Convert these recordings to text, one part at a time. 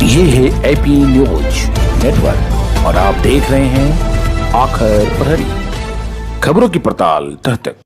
ये है AP news network और आप देख रहे हैं आखिर प्रहरी, खबरों की पड़ताल तह तक।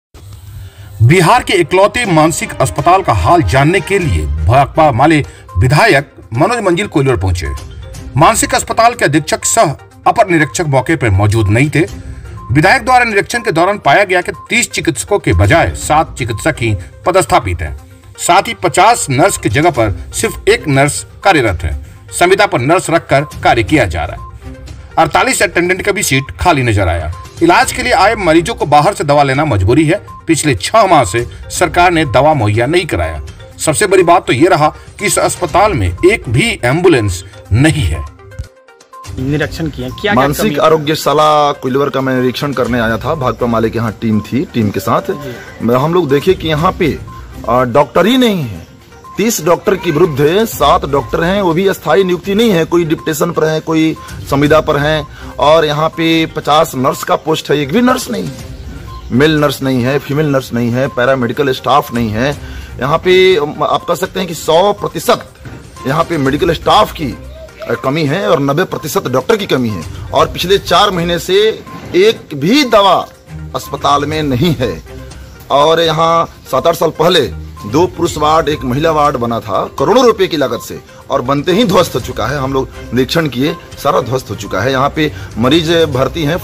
बिहार के इकलौते मानसिक अस्पताल का हाल जानने के लिए भाकपा माले विधायक मनोज मंजिल कोइलवर पहुंचे। मानसिक अस्पताल के अधीक्षक सह अपर निरीक्षक मौके पर मौजूद नहीं थे। विधायक द्वारा निरीक्षण के दौरान पाया गया कि 30 चिकित्सकों के बजाय 7 चिकित्सक ही पदस्थापित हैं। साथ ही 50 नर्स की जगह पर सिर्फ 1 नर्स कार्यरत है। संविदा पर नर्स रखकर कार्य किया जा रहा है। 48 अटेंडेंट का भी सीट खाली नजर आया। इलाज के लिए आए मरीजों को बाहर से दवा लेना मजबूरी है। पिछले 6 माह से सरकार ने दवा मुहैया नहीं कराया। सबसे बड़ी बात तो ये रहा कि इस अस्पताल में एक भी एम्बुलेंस नहीं है। निरीक्षण किया क्या मानसिक आरोग्यशाला कोइलवर का मैं निरीक्षण करने आया था। भाकपा माले के यहाँ टीम थी, टीम के साथ हम लोग देखे कि यहाँ पे डॉक्टर ही नहीं है। 30 डॉक्टर की विरुद्ध 7 डॉक्टर हैं, वो भी अस्थायी नियुक्ति नहीं है, कोई डिप्टेशन पर है, कोई संविदा पर है। और यहाँ पे 50 नर्स का पोस्ट है, एक भी नर्स नहीं है। मेल नर्स नहीं है, फीमेल नर्स नहीं है, पैरामेडिकल स्टाफ नहीं है। यहाँ पे आप कह सकते हैं कि 100% यहाँ पे मेडिकल स्टाफ की कमी है और 90% डॉक्टर की कमी है। और पिछले 4 महीने से एक भी दवा अस्पताल में नहीं है। और यहाँ 7-8 साल पहले 2 पुरुष वार्ड 1 महिला वार्ड बना था करोड़ों रुपए की लागत से, और बनते ही ध्वस्त हो चुका है। हम लोग निरीक्षण किए, सारा ध्वस्त हो चुका है। यहाँ पे मरीज भर्ती हैं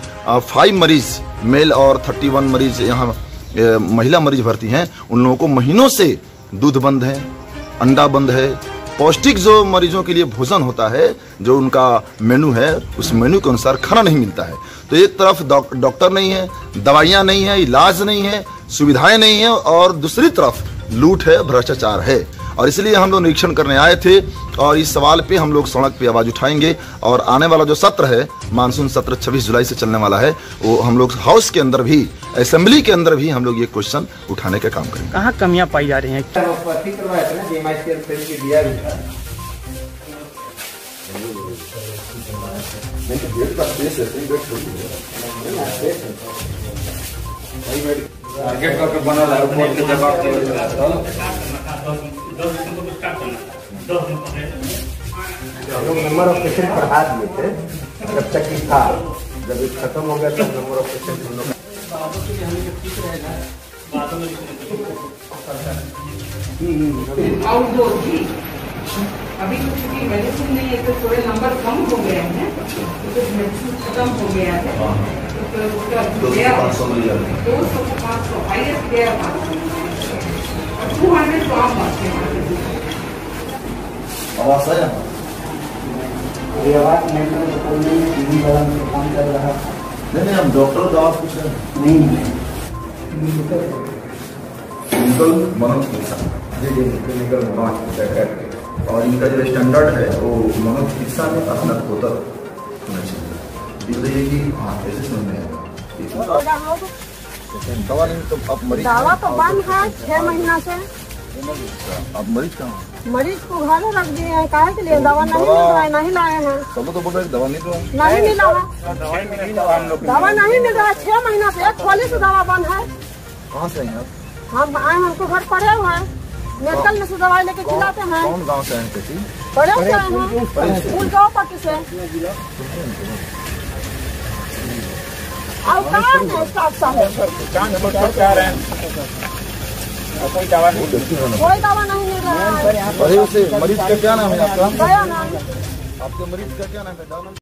45 मरीज मेल और 31 मरीज यहाँ महिला मरीज भर्ती हैं। उन लोगों को महीनों से दूध बंद है, अंडा बंद है। पौष्टिक जो मरीजों के लिए भोजन होता है, जो उनका मेनू है, उस मेनू के अनुसार खाना नहीं मिलता है। तो एक तरफ डॉक्टर नहीं है, दवाइयां नहीं है, इलाज नहीं है, सुविधाएं नहीं है, और दूसरी तरफ लूट है, भ्रष्टाचार है। और इसलिए हम लोग निरीक्षण करने आए थे और इस सवाल पे हम लोग सड़क पे आवाज उठाएंगे। और आने वाला जो सत्र है, मानसून सत्र 26 जुलाई से चलने वाला है, वो हम लोग हाउस के अंदर भी, असेंबली के अंदर भी हम लोग ये क्वेश्चन उठाने का काम करेंगे। कहाँ कमियां पाई जा रही हैं? टारगेट करके बना रहा है, कोर्ट के जवाब दे रहा हम लोग नंबर ऑफ पेशेंट बढ़ा दिए थे जब तक कि था। जब खत्म हो गया तब नंबर ऑफ पेशेंट हम लोग आउटडोर भी अभी क्योंकि मेडिसिन नहीं है तो थोड़े नंबर कम हो गए हैं, तो मेडिसिन खत्म हो गया है। तो उसका 200-500 हाईएस्ट गया 200 तो आम बात है। आवाज है आवाज नहीं काम कर रहा है। नहीं, हम डॉक्टर दवा पूछ रहे हैं। नहीं मनोज क्लिनिकल और इनका जो स्टैंडर्ड है वो मनोज चिकित्सा में स्नातकोत्तर होना चाहिए। कि हाँ ऐसे समझ में दवा नहीं तो अब मरीज दवा तो बंद है 6 महीना से। अब मरीज कहाँ? मरीज को घर रख दिए हैं, काहे के लिए? दवा नहीं मिल रहा है, नहीं लाए हैं। सब तो बोल रहे दवा नहीं नहीं मिला है, दवा नहीं मिल रहा है 6 महीना से। 1 खोली से दवा बंद है। कहाँ से हैं आप? हम आए, हमको घर पड़े हुए हैं, मेडिकल में से दवाई लेके खिलाते हैं। कौन गाँव से हैं? कैसी पड़े से आए हैं, स्कूल गाँव पट्टी से। और कहाँ है स्टाफ साहब? कोई दवा नहीं मिल रहा है। मरीज का क्या नाम है आपका? गया नाम। आपके मरीज का क्या नाम है?